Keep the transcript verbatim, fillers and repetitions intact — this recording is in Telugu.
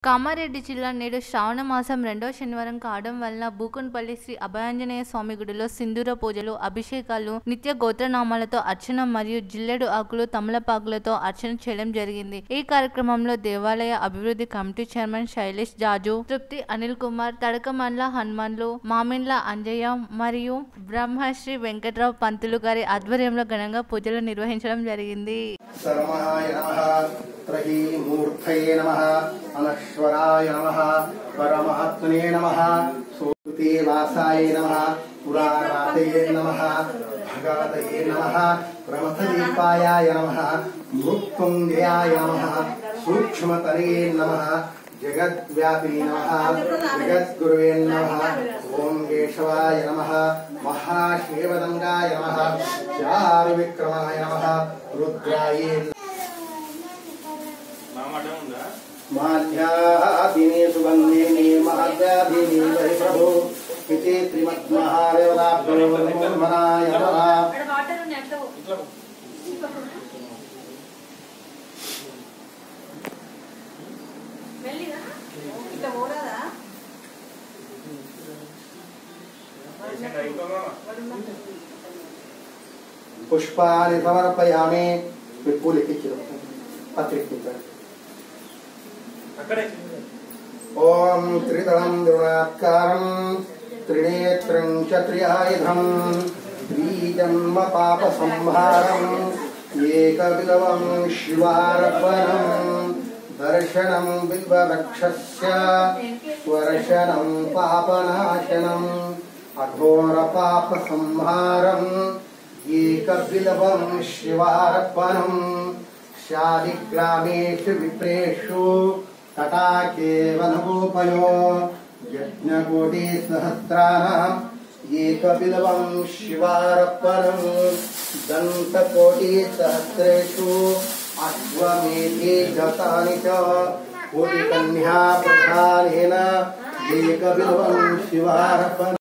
కామారెడ్డి జిల్లా నేడు శ్రావణ మాసం రెండవ శనివారం కావడం వలన బూకున్పల్లి శ్రీ అభయాంజనేయ స్వామి గుడిలో సింధూర పూజలు, అభిషేకాలు, నిత్య గోత్రనామాలతో అర్చన మరియు జిల్లెడు ఆకులు, తమలపాకులతో అర్చన చేయడం జరిగింది. ఈ కార్యక్రమంలో దేవాలయ అభివృద్ధి కమిటీ చైర్మన్ శైలేష్ జాజు, తృప్తి అనిల్ కుమార్, తడకమండ్ల హనుమాన్లు, మామిండ్ల అంజయ్య మరియు బ్రహ్మశ్రీ వెంకట్రావు పంతులు గారి ఆధ్వర్యంలో ఘనంగా పూజలు నిర్వహించడం జరిగింది. అనశ్వరాయ నమః, పరమాత్మనే నమః, సూతే వాసాయ నమః, పురారాతయే నమః, భగవతయే నమః, ప్రమథదీపాయాయ నమః, మృత్యుంజయాయ నమః, సూక్ష్మతనయే నమః, జగద్వ్యాపినే నమః, జగద్గురువే నమః, ఓం కేశవాయ నమః, మహాశివదంగాయ నమః, చారువిక్రమాయ నమః, రుద్రాయ మాధ్యాదినే సుగంధినే మహాద్యాదినే వై ప్రభు ఇతి త్రిమద్మహాదేవతాభ్యో నమః నమః. పుష్పాన్ని సమర్పయామి. పూలు ఎక్కించడం పత్రిక. ఓం త్రిదళం ద్రోణాకారం త్రినేత్రం క్షత్రియాయుధం త్రీజన్మ పాప సంహారం ఏకవిలవం శివార్పణం దర్శనం బిల్వవృక్షస్య స్వర్శనం పాపనాశనం అఘోర పాప సంహారం ఏకవిలవం శివార్పణం శాలిగ్రామేషు విప్రేషు తటాకే వనగోపయో యజ్ఞకోటి సహస్రాణం ఏకబిలవం శివార్పణం దంతకోటి సహస్రేషు అశ్వమేధే గతాని చ కోటి కన్యా ప్రధానేన ఏకబిలవం శివార్పణం.